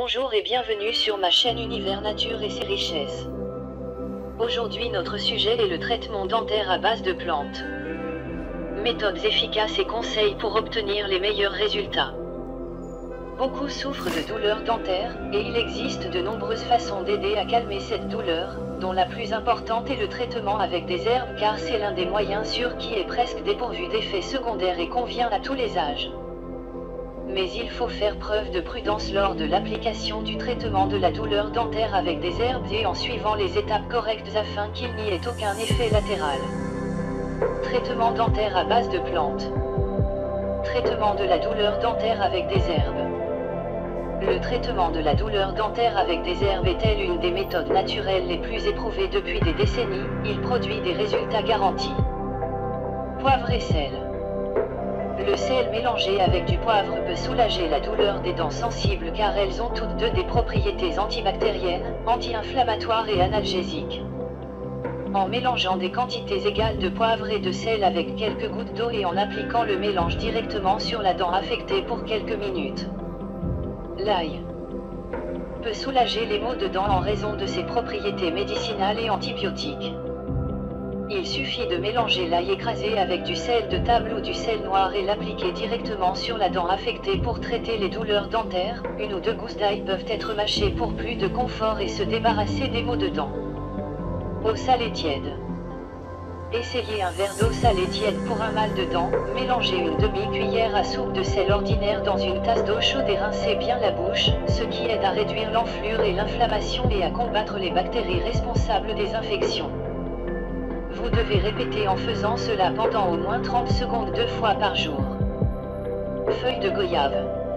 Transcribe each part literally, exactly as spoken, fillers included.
Bonjour et bienvenue sur ma chaîne Univers Nature et ses richesses. Aujourd'hui notre sujet est le traitement dentaire à base de plantes. Méthodes efficaces et conseils pour obtenir les meilleurs résultats. Beaucoup souffrent de douleurs dentaires, et il existe de nombreuses façons d'aider à calmer cette douleur, dont la plus importante est le traitement avec des herbes car c'est l'un des moyens sûrs qui est presque dépourvu d'effets secondaires et convient à tous les âges. Mais il faut faire preuve de prudence lors de l'application du traitement de la douleur dentaire avec des herbes et en suivant les étapes correctes afin qu'il n'y ait aucun effet latéral. Traitement dentaire à base de plantes. Traitement de la douleur dentaire avec des herbes. Le traitement de la douleur dentaire avec des herbes est-elle une des méthodes naturelles les plus éprouvées depuis des décennies, il produit des résultats garantis. Poivre et sel. Le sel mélangé avec du poivre peut soulager la douleur des dents sensibles car elles ont toutes deux des propriétés antibactériennes, anti-inflammatoires et analgésiques. En mélangeant des quantités égales de poivre et de sel avec quelques gouttes d'eau et en appliquant le mélange directement sur la dent affectée pour quelques minutes. L'ail peut soulager les maux de dents en raison de ses propriétés médicinales et antibiotiques. Il suffit de mélanger l'ail écrasé avec du sel de table ou du sel noir et l'appliquer directement sur la dent affectée pour traiter les douleurs dentaires. Une ou deux gousses d'ail peuvent être mâchées pour plus de confort et se débarrasser des maux de dents. Eau salée tiède. Essayez un verre d'eau salée tiède pour un mal de dents, mélangez une demi-cuillère à soupe de sel ordinaire dans une tasse d'eau chaude et rincez bien la bouche, ce qui aide à réduire l'enflure et l'inflammation et à combattre les bactéries responsables des infections. Vous devez répéter en faisant cela pendant au moins trente secondes deux fois par jour. Feuilles de goyave.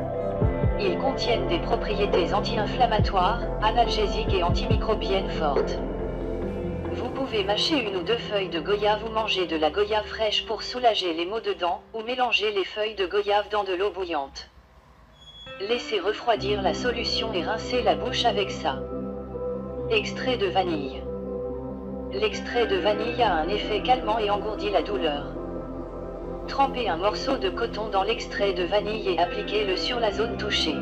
Ils contiennent des propriétés anti-inflammatoires, analgésiques et antimicrobiennes fortes. Vous pouvez mâcher une ou deux feuilles de goyave ou manger de la goyave fraîche pour soulager les maux de dents, ou mélanger les feuilles de goyave dans de l'eau bouillante. Laissez refroidir la solution et rincez la bouche avec ça. Extrait de vanille. L'extrait de vanille a un effet calmant et engourdit la douleur. Trempez un morceau de coton dans l'extrait de vanille et appliquez-le sur la zone touchée.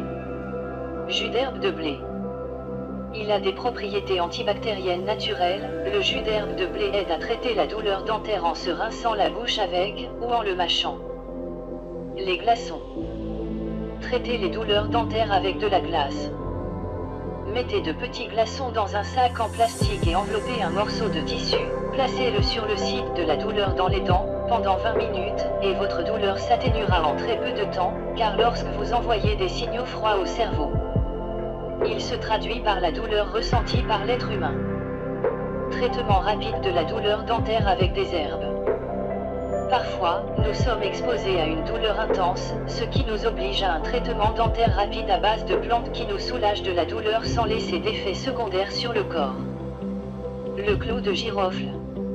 Jus d'herbe de blé. Il a des propriétés antibactériennes naturelles. Le jus d'herbe de blé aide à traiter la douleur dentaire en se rinçant la bouche avec, ou en le mâchant. Les glaçons. Traitez les douleurs dentaires avec de la glace. Mettez de petits glaçons dans un sac en plastique et enveloppez un morceau de tissu, placez-le sur le site de la douleur dans les dents, pendant vingt minutes, et votre douleur s'atténuera en très peu de temps, car lorsque vous envoyez des signaux froids au cerveau, il se traduit par la douleur ressentie par l'être humain. Traitement rapide de la douleur dentaire avec des herbes. Parfois, nous sommes exposés à une douleur intense, ce qui nous oblige à un traitement dentaire rapide à base de plantes qui nous soulagent de la douleur sans laisser d'effets secondaires sur le corps. Le clou de girofle.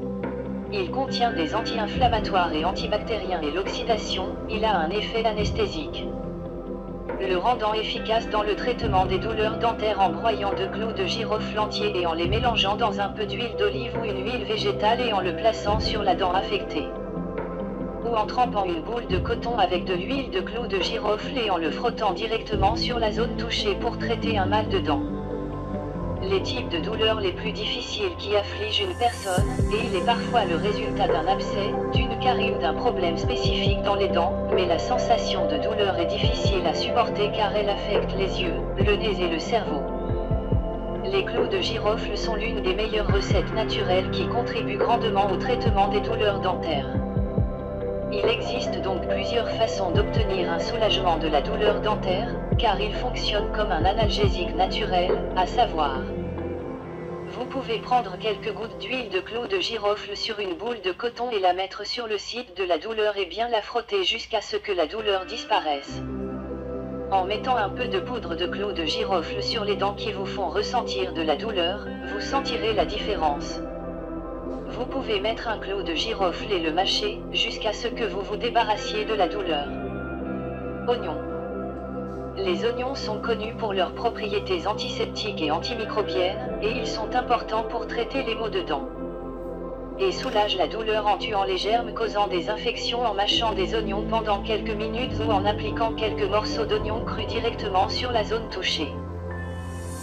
Il contient des anti-inflammatoires et antibactériens et l'oxydation, il a un effet anesthésique, le rendant efficace dans le traitement des douleurs dentaires en broyant deux clous de girofle entiers et en les mélangeant dans un peu d'huile d'olive ou une huile végétale et en le plaçant sur la dent affectée. Ou en trempant une boule de coton avec de l'huile de clou de girofle et en le frottant directement sur la zone touchée pour traiter un mal de dents. Les types de douleurs les plus difficiles qui affligent une personne, et il est parfois le résultat d'un abcès, d'une carie ou d'un problème spécifique dans les dents, mais la sensation de douleur est difficile à supporter car elle affecte les yeux, le nez et le cerveau. Les clous de girofle sont l'une des meilleures recettes naturelles qui contribuent grandement au traitement des douleurs dentaires. Il existe donc plusieurs façons d'obtenir un soulagement de la douleur dentaire, car il fonctionne comme un analgésique naturel, à savoir. Vous pouvez prendre quelques gouttes d'huile de clou de girofle sur une boule de coton et la mettre sur le site de la douleur et bien la frotter jusqu'à ce que la douleur disparaisse. En mettant un peu de poudre de clou de girofle sur les dents qui vous font ressentir de la douleur, vous sentirez la différence. Vous pouvez mettre un clou de girofle et le mâcher, jusqu'à ce que vous vous débarrassiez de la douleur. Oignons. Les oignons sont connus pour leurs propriétés antiseptiques et antimicrobiennes, et ils sont importants pour traiter les maux de dents. Et soulagent la douleur en tuant les germes causant des infections en mâchant des oignons pendant quelques minutes ou en appliquant quelques morceaux d'oignons crus directement sur la zone touchée.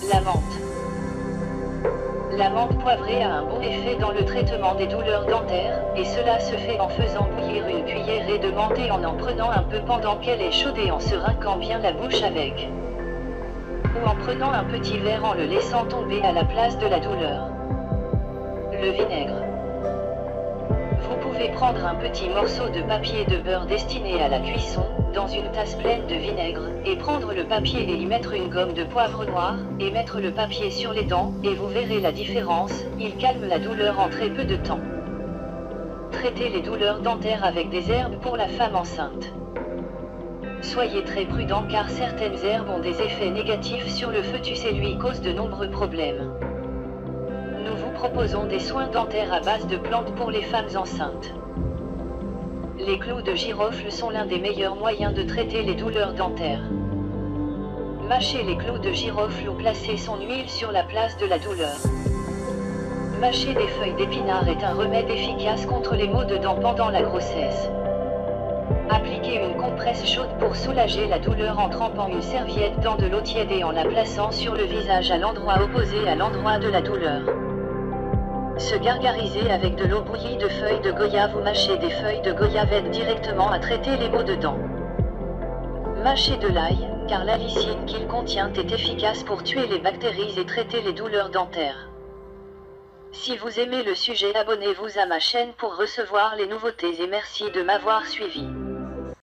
La menthe. La menthe poivrée a un bon effet dans le traitement des douleurs dentaires, et cela se fait en faisant bouillir une cuillerée de menthe et en en prenant un peu pendant qu'elle est chaude et en se rinçant bien la bouche avec. Ou en prenant un petit verre en le laissant tomber à la place de la douleur. Le vinaigre. Vous pouvez prendre un petit morceau de papier de beurre destiné à la cuisson, dans une tasse pleine de vinaigre, et prendre le papier et y mettre une gomme de poivre noir, et mettre le papier sur les dents, et vous verrez la différence, il calme la douleur en très peu de temps. Traitez les douleurs dentaires avec des herbes pour la femme enceinte. Soyez très prudent car certaines herbes ont des effets négatifs sur le fœtus et lui causent de nombreux problèmes. Nous vous proposons des soins dentaires à base de plantes pour les femmes enceintes. Les clous de girofle sont l'un des meilleurs moyens de traiter les douleurs dentaires. Mâchez les clous de girofle ou placez son huile sur la place de la douleur. Mâcher des feuilles d'épinard est un remède efficace contre les maux de dents pendant la grossesse. Appliquez une compresse chaude pour soulager la douleur en trempant une serviette dans de l'eau tiède et en la plaçant sur le visage à l'endroit opposé à l'endroit de la douleur. Se gargariser avec de l'eau bouillie de feuilles de goyave ou mâcher des feuilles de goyave aide directement à traiter les maux de dents. Mâchez de l'ail, car l'allicine qu'il contient est efficace pour tuer les bactéries et traiter les douleurs dentaires. Si vous aimez le sujet, abonnez-vous à ma chaîne pour recevoir les nouveautés et merci de m'avoir suivi.